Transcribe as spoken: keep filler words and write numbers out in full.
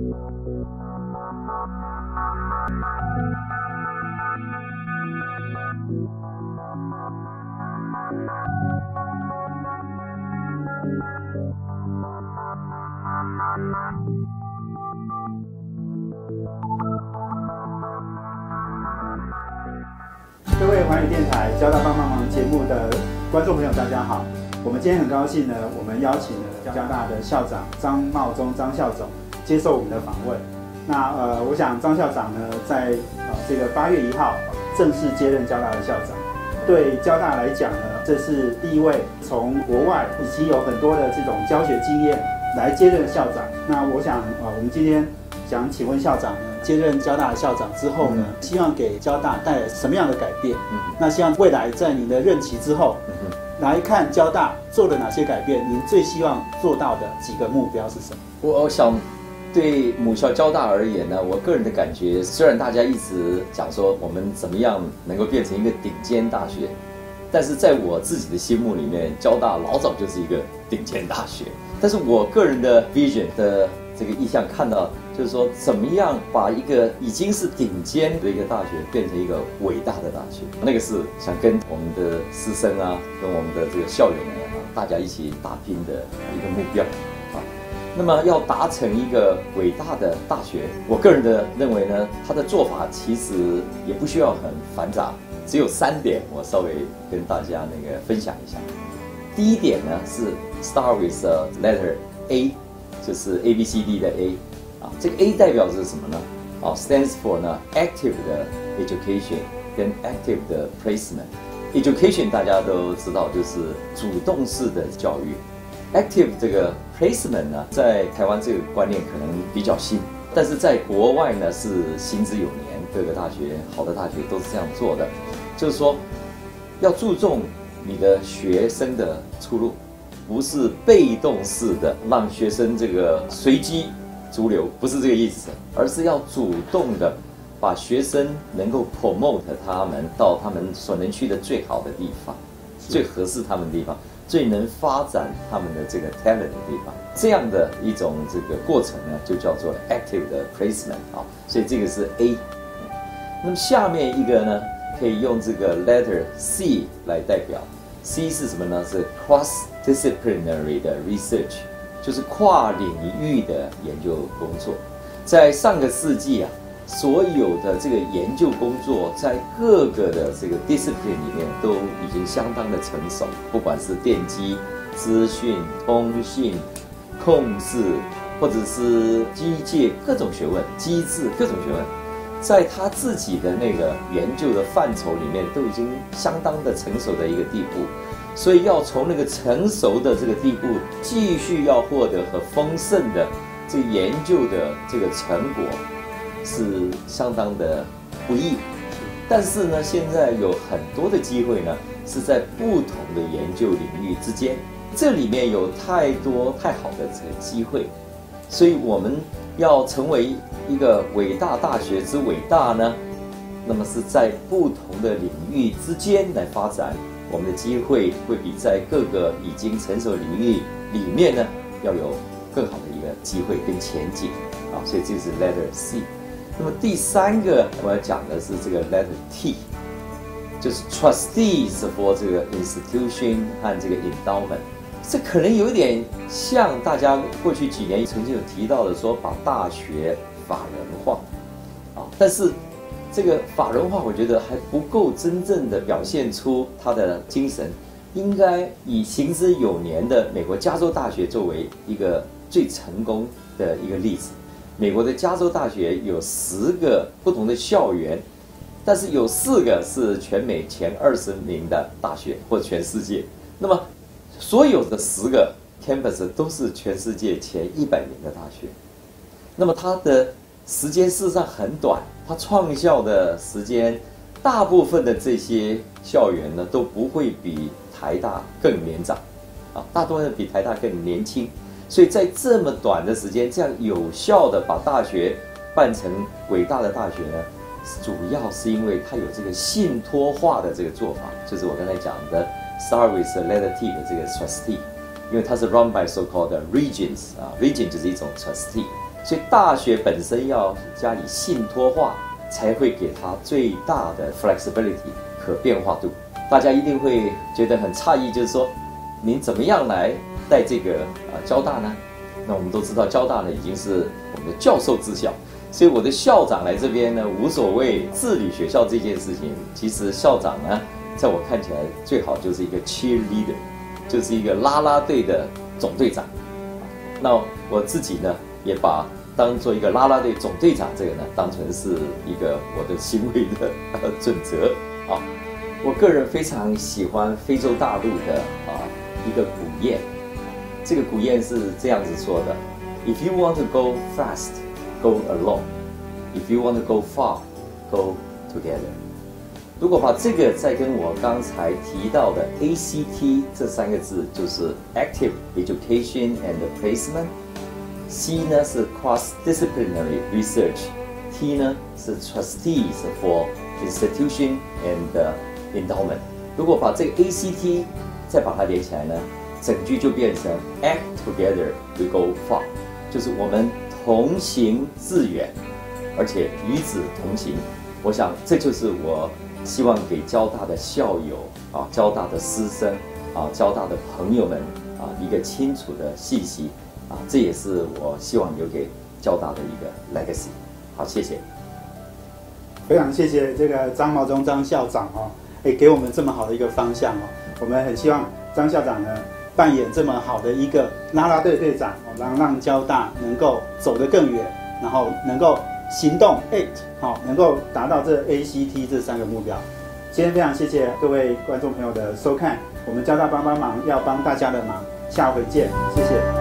各位寰宇电台交大帮帮忙节目的观众朋友，大家好。我们今天很高兴呢，我们邀请了交大的校长张茂忠张校总接受我们的访问。那呃，我想张校长呢，在呃这个八月一号正式接任交大的校长。对交大来讲呢，这是第一位从国外以及有很多的这种教学经验来接任的校长。那我想呃，我们今天想请问校长呢，接任交大的校长之后呢，嗯、希望给交大带来什么样的改变？嗯、那希望未来在您的任期之后，嗯、来看交大做了哪些改变？您最希望做到的几个目标是什么？ 我我想，对母校交大而言呢，我个人的感觉，虽然大家一直讲说我们怎么样能够变成一个顶尖大学，但是在我自己的心目里面，交大老早就是一个顶尖大学。但是我个人的 vision 的这个意向看到，就是说怎么样把一个已经是顶尖的一个大学变成一个伟大的大学，那个是想跟我们的师生啊，跟我们的这个校园啊，大家一起打拼的一个目标啊。那么要达成一个伟大的大学，我个人的认为呢，它的做法其实也不需要很繁杂，只有三点，我稍微跟大家那个分享一下。第一点呢是 start with a letter A， 就是 A B C D 的 A。啊，这个 A 代表是什么呢？啊 ，stands for 呢 active 的 education 跟 active 的 placement。education 大家都知道就是主动式的教育 ，active 这个 placement 呢，在台湾这个观念可能比较新，但是在国外呢是行之有年，各个大学好的大学都是这样做的，就是说要注重你的学生的出路，不是被动式的让学生这个随机逐流，不是这个意思，而是要主动的把学生能够 promote 他们到他们所能去的最好的地方，最合适他们的地方，最能发展他们的这个 talent 的地方，这样的一种这个过程呢，就叫做 active 的 placement 啊，所以这个是 A。那么下面一个呢，可以用这个 letter C 来代表 ，C 是什么呢？是 cross-disciplinary 的 research。就是跨领域的研究工作，在上个世纪啊，所有的这个研究工作在各个的这个 discipline 里面都已经相当的成熟，不管是电机、资讯、通信、控制，或者是机械各种学问、机制各种学问，在他自己的那个研究的范畴里面都已经相当的成熟的一个地步。所以要从那个成熟的这个地步，继续要获得和丰盛的这个研究的这个成果，是相当的不易。但是呢，现在有很多的机会呢，是在不同的研究领域之间，这里面有太多太好的这个机会，所以我们要成为一个伟大大学之伟大呢，那么是在不同的领域之间来发展。我们的机会会比在各个已经成熟领域里面呢，要有更好的一个机会跟前景啊，所以这是 letter C。那么第三个我要讲的是这个 letter T， 就是 trustees for 这个 institution 和这个 endowment。这可能有点像大家过去几年曾经有提到的说，把大学法人化啊，但是这个法人化，我觉得还不够真正的表现出它的精神，应该以行之有年的美国加州大学作为一个最成功的一个例子。美国的加州大学有十个不同的校园，但是有四个是全美前二十名的大学，或全世界。那么所有的十个 campus 都是全世界前一百名的大学。那么它的时间事实上很短，它创校的时间，大部分的这些校园呢都不会比台大更年长，啊，大多数比台大更年轻，所以在这么短的时间，这样有效的把大学办成伟大的大学呢，主要是因为它有这个信托化的这个做法，就是我刚才讲的 start with a letter T 的这个 trustee， 因为它是 run by so called regents 啊 ，regent 就是一种 trustee。 所以大学本身要加以信托化，才会给它最大的 flexibility 可变化度。大家一定会觉得很诧异，就是说，您怎么样来带这个啊交大呢？那我们都知道，交大呢已经是我们的教授治校，所以我的校长来这边呢，无所谓治理学校这件事情。其实校长呢，在我看起来最好就是一个 cheerleader， 就是一个啦啦队的总队长。那我自己呢，也把当做一个啦啦队总队长这个呢，当成是一个我的行为的准则啊。我个人非常喜欢非洲大陆的啊一个古谚，这个古谚是这样子说的 ：If you want to go fast, go alone. If you want to go far, go together. 如果把这个再跟我刚才提到的 A C T 这三个字，就是 Active Education and Placement。C 呢是 Cross-Disciplinary Research，T 呢是 Trustees for Institution and Endowment。如果把这个 A C T 再把它连起来呢，整句就变成 Act Together We Go Far， 就是我们同行致远，而且与子同行。我想这就是我希望给交大的校友啊、交大的师生啊、交大的朋友们啊一个清楚的信息啊，这也是我希望留给交大的一个 legacy。好，谢谢。 非常谢谢这个张茂忠张校长哦，也给我们这么好的一个方向哦。我们很希望张校长呢扮演这么好的一个啦啦队队长哦，让让交大能够走得更远，然后能够行动 act 好，能够达到这 A C T 这三个目标。今天非常谢谢各位观众朋友的收看，我们交大帮帮忙要帮大家的忙，下回见，谢谢。